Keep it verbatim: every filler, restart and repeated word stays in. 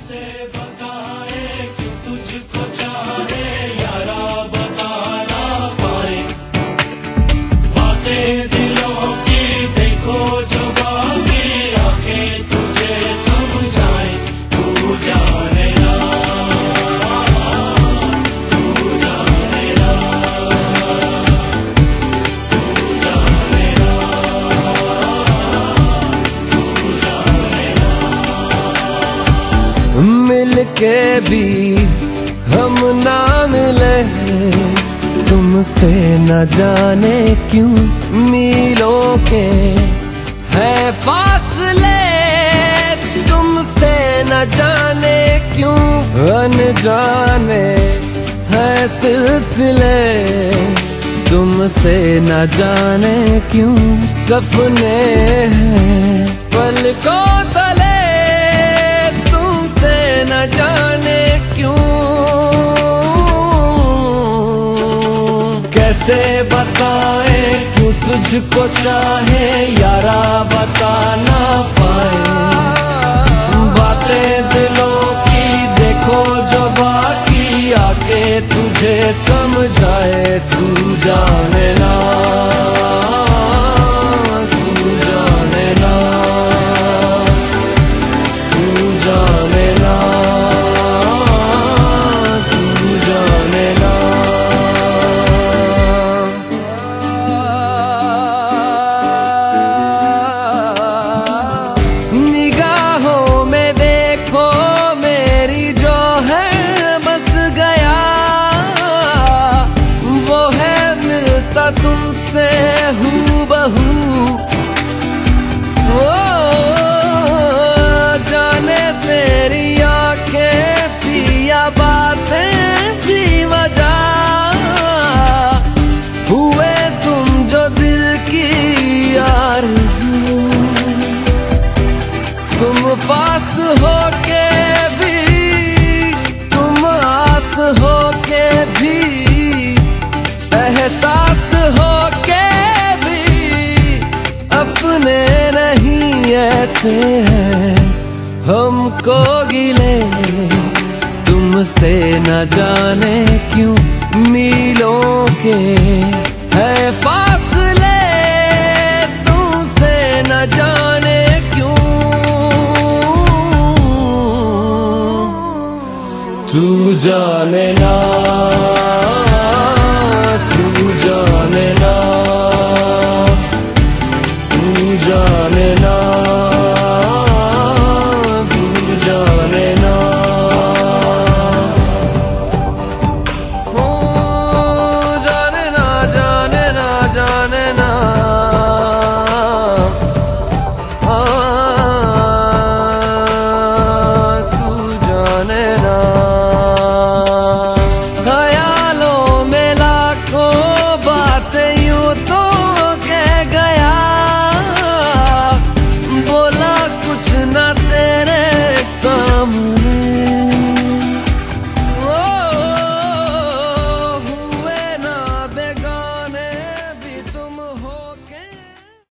कैसे बताए क्यों तुझको चाहे यारा, बता ना पाए बातें दिलों की, देखो जो बाकी आंखें तुझे समझाए। तू जाने ना, तू जाने ना, तू जाने ना, तू जाने ना। मिलके भी हम ना मिले, तुमसे न जाने क्यों मीलों के है फासले, तुमसे न जाने क्यों अनजाने है सिलसिले, तुमसे न जाने क्यों सपने हैं पलकों तले, तुमसे न जाने क्यों। कैसे बताए क्यों तुझको चाहे यारा, बता ना पाए बातें दिलों की, देखो जो बाकी आके तुझे समझाए। तू जाने ना, तू जाने ना, तू जाने ना, तू जाने ना। निगाहों में देखो मेरी जो है बस गया, वो है मिलता तुमसे हूबहू। ओ जाने तेरी आंखें थी या बातें थी वजह, हुए तुम जो दिल की आरज़ू, तुम पास होके भी, तुम आस होके भी, एहसास होके भी अपने नहीं ऐसे हैं हमको गिले, तुमसे न जाने क्यों मीलों के है फासले, तुमसे न जाने क्यों। तू जाने ना, तू जाने ना, तू जाने ना, तू जाने ना। ओ जाने ना, जाने ना, जाने ना।